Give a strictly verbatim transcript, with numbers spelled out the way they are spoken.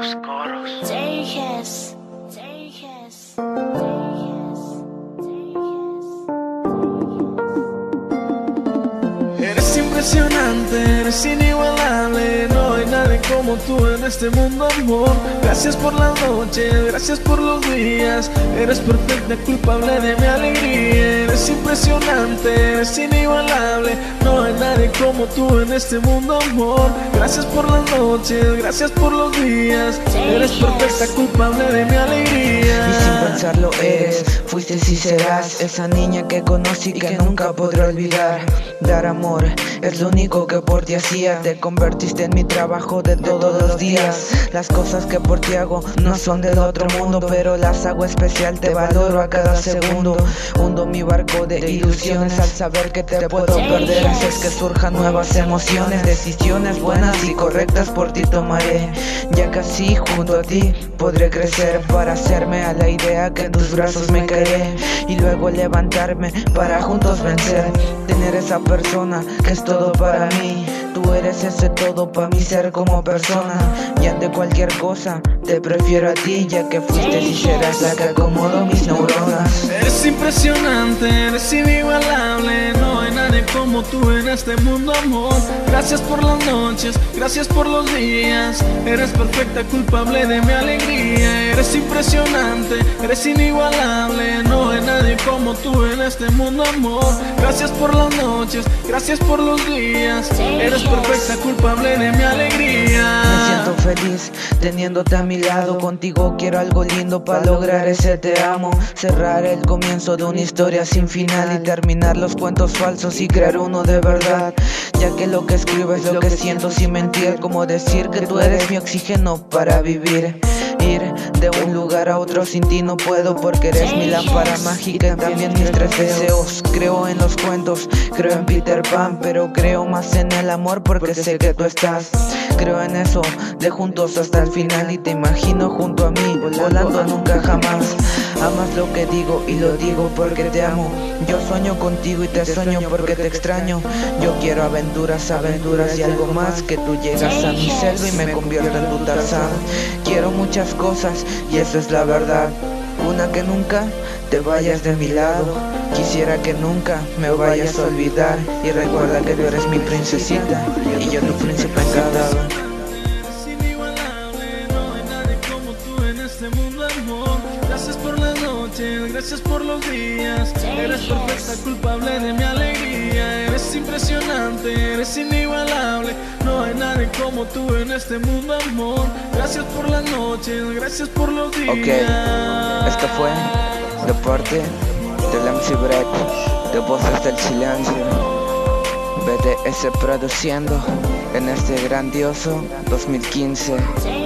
Coros, coros. Tejas, Tejas, Tejas, Eres impresionante, eres inigualable. No hay nadie como tú en este mundo, amor. Gracias por las noches, gracias por los días. Eres perfecta, culpable de mi alegría. Eres impresionante, eres inigualable. No hay nadie como tú en este mundo, amor. Gracias por las noches, gracias por los días. Eres perfecta, culpable de mi alegría. Y sin pensarlo eres, fuiste y serás esa niña que conocí y que nunca podré olvidar. Dar amor es lo único que por ti hacía. Te convertiste en mi trabajo de todos los días. Las cosas que por ti hago no son del otro mundo, pero las hago especial, te valoro a cada segundo. Hundo mi barco de ilusiones al saber que te puedo perder. Haces que surjan nuevas emociones, decisiones buenas y correctas por ti tomaré. Ya casi junto a ti podré crecer para hacerme a la idea que en tus brazos me caeré y luego levantarme para juntos vencer. Tener esa persona que es todo para mí. Tú eres ese todo para mi ser como persona. Y ante cualquier cosa te prefiero a ti, ya que fuiste y serás la que acomodo mis neuronas. Eres impresionante, eres inigualable. No hay nadie como tú en este mundo, amor. Gracias por las noches, gracias por los días. Eres perfecta, culpable de mi alegría. Eres impresionante, eres inigualable. No hay nadie como tú en este mundo, amor. Gracias por las noches, gracias por los días. Eres perfecta, culpable de mi alegría. Me siento feliz teniéndote a mi lado. Contigo quiero algo lindo para lograr ese te amo. Cerrar el comienzo de una historia sin final y terminar los cuentos falsos y crear uno de verdad. Ya que lo que escribo es lo que siento sin mentir. Como decir que tú eres mi oxígeno para vivir. Ir de un lugar a otro sin ti no puedo, porque eres mi lámpara mágica y también mis tres deseos. Creo en los cuentos, creo en Peter Pan, pero creo más en el amor porque sé que tú estás. Creo en eso, de juntos hasta el final y te imagino junto a mí, volando nunca jamás. Amas lo que digo y lo digo porque te amo. Yo sueño contigo y te sueño porque te extraño. Yo quiero aventuras, aventuras y algo más. Que tú llegas a mi selva y me convierto en tu Tarzán. Quiero muchas cosas y esa es la verdad. Una, que nunca te vayas de mi lado. Quisiera que nunca me vayas a olvidar. Y recuerda que tú eres mi princesita y yo tu príncipe encantado. Gracias por las noches, gracias por los días. Eres perfecta, culpable de mi alegría. Eres impresionante, eres inigualable. No hay nadie como tú en este mundo, amor. Gracias por las noches, gracias por los días. Ok, esto fue de parte del M C Break, de Voces del Silencio, B D S produciendo en este grandioso dos mil quince.